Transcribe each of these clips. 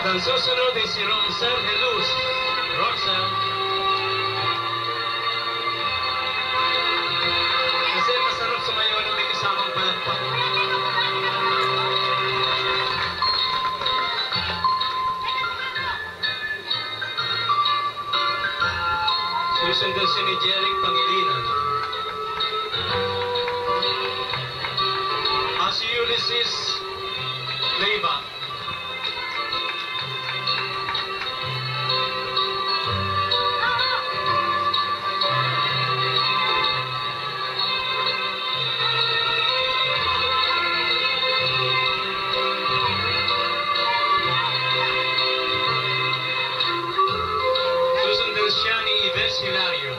ang susunod ay si Rosel Helus. Rosel. Kasi masarap sumayaw na may kasamang palakpak. Susundan siya ni Jeric Pangilinan. Si Ulysses Leiva. Susundan siya ni Ives Hilario.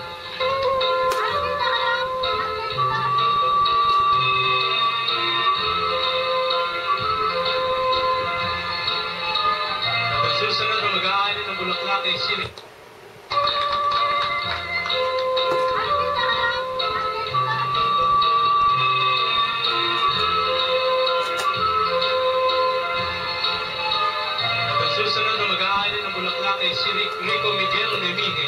Susunod na mag-aalin ng bulaklak ay sili. At susunod na mag-aalin ng bulaklak ay si Rico Miguel Nemihe.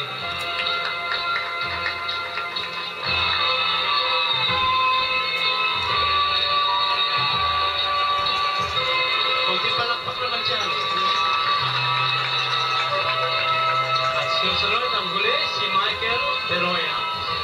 Kunti palakpak naman dyan. Susunod ang huli, si Michael Beroya.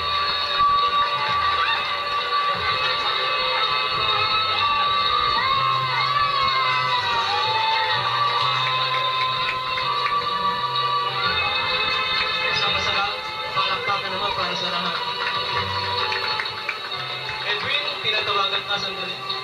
Sama-sama, palakpakan naman para sa lahat. Edwin, tinatawagan ka sandali.